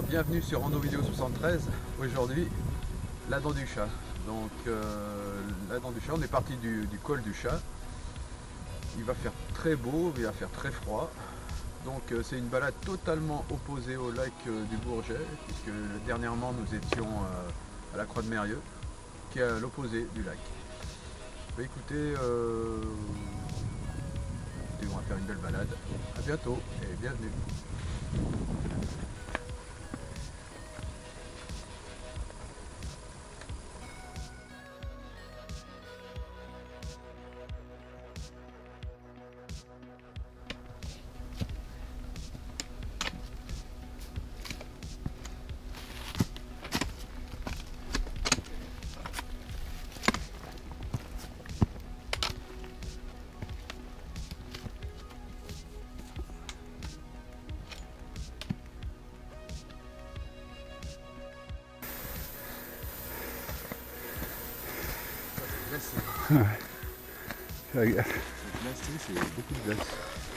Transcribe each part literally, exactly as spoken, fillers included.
bienvenue sur Rando Vidéo soixante-treize. Aujourd'hui, la dent du chat. Donc, euh, la dent du chat, on est parti du, du col du chat. Il va faire très beau, il va faire très froid. Donc, euh, c'est une balade totalement opposée au lac euh, du Bourget, puisque dernièrement nous étions euh, à la Croix de Mérieux, qui est à l'opposé du lac. Bah, écoutez, euh, écoutez, on va faire une belle balade. À bientôt et bienvenue. Ouais. C'est glacé, C'est beaucoup de glace.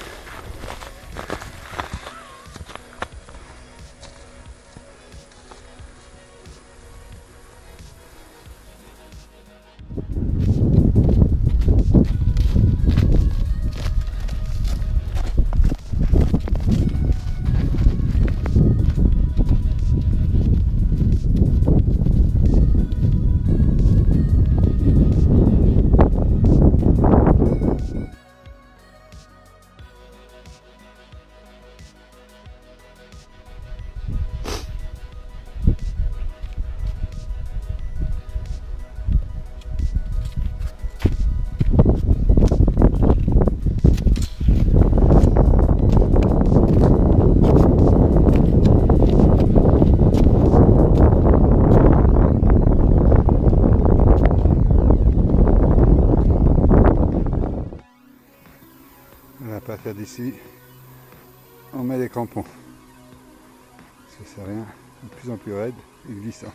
À partir d'ici, on met les crampons. Parce que c'est rien, de plus en plus raide et glissant.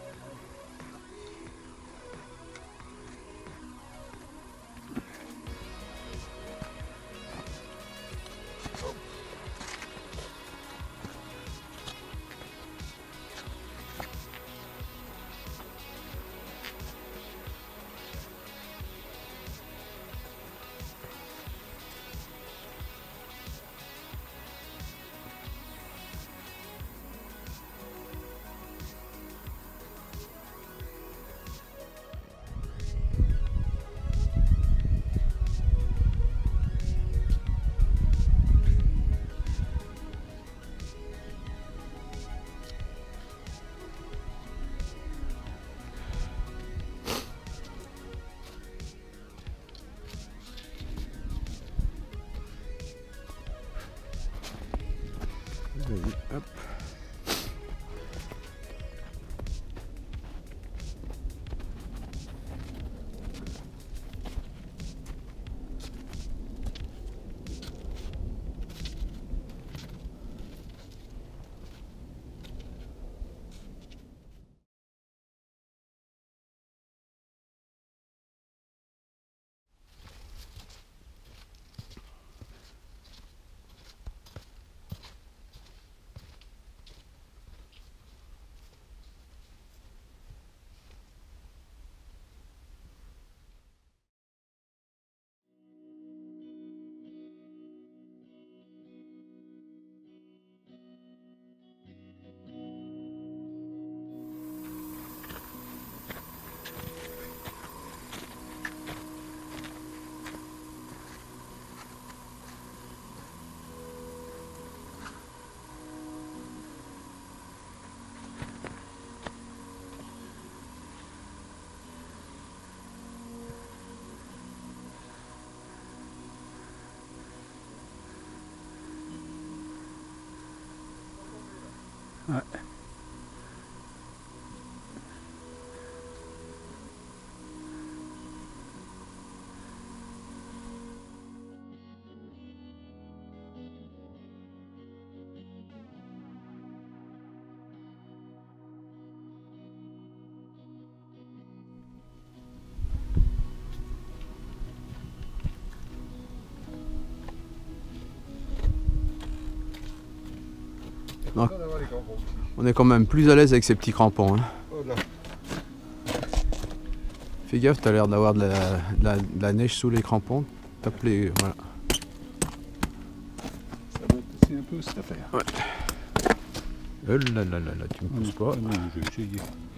Vas-y, hop. Ouais. Donc, D'avoir les crampons. On est quand même plus à l'aise avec ces petits crampons. Hein. Oh là. Fais gaffe, t'as l'air d'avoir de la, de, la, de la neige sous les crampons. Tape les. Voilà. Ça va pousser un peu cette affaire. Ouais. Oh là là là là, tu me pousses pas. Non, je vais essayer.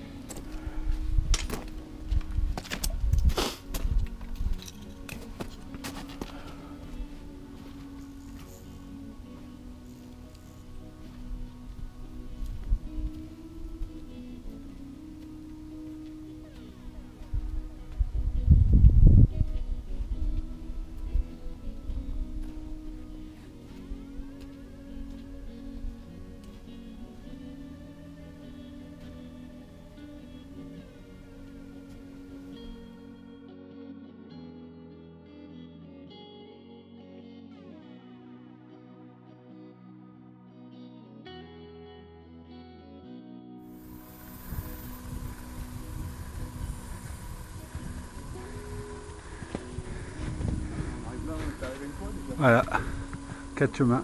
Voilà, quatre chemins.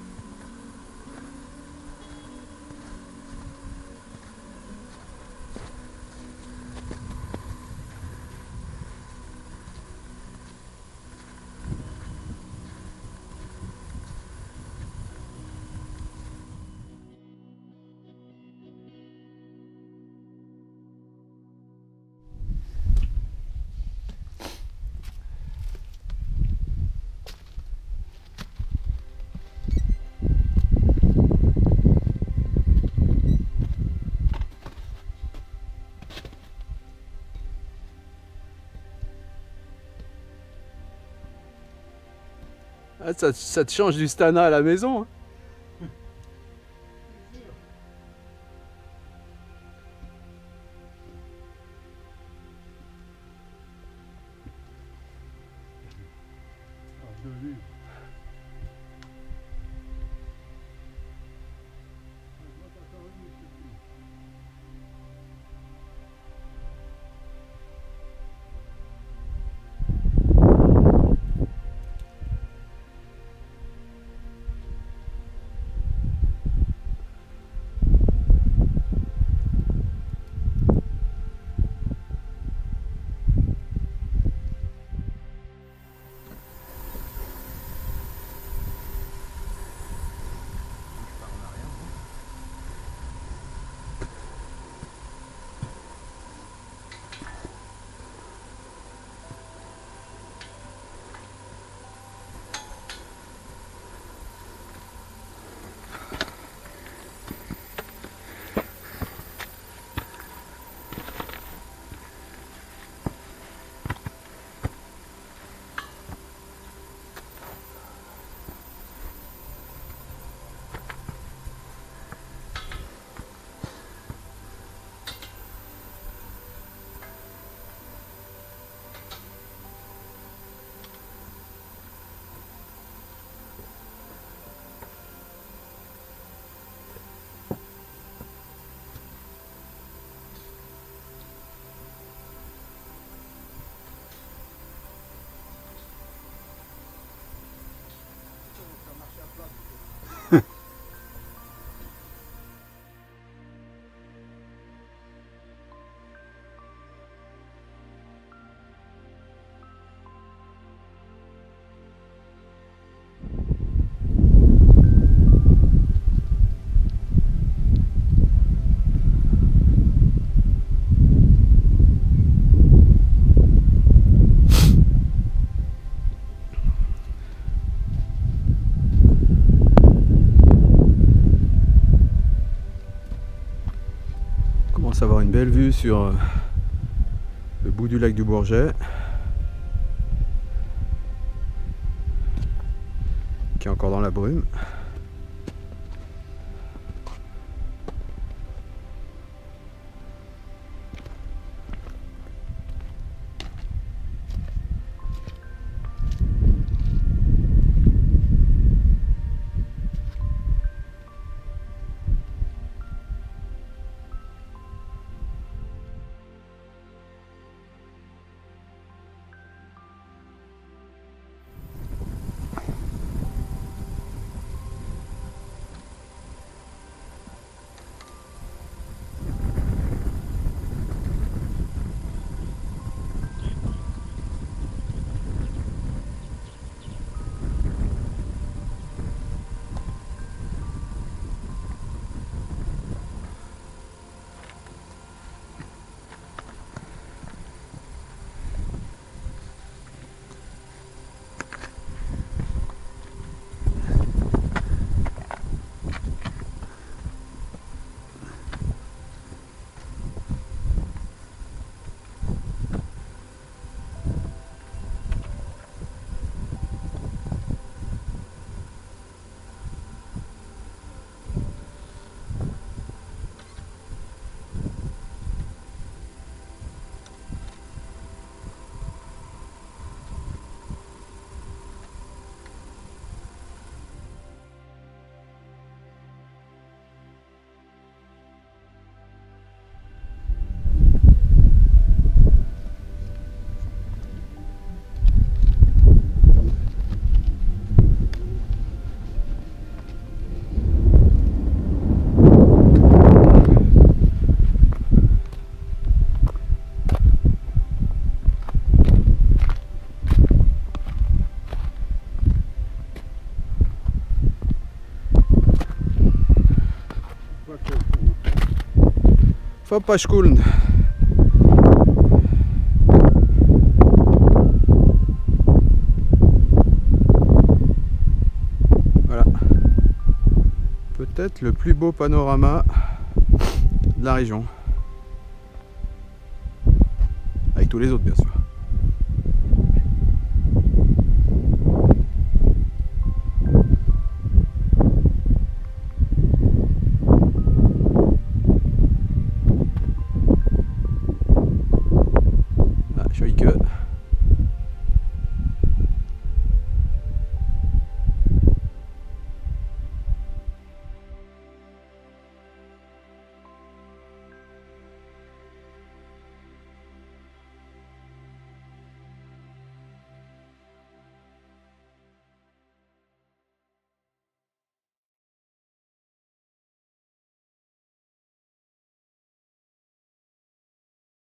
Ah, ça, ça te change du Stana à la maison. Hein. Avoir une belle vue sur euh, le bout du lac du Bourget qui est encore dans la brume. Foppaschkuln. Voilà. Peut-être le plus beau panorama de la région. Avec tous les autres, bien sûr. Ah, Schweike.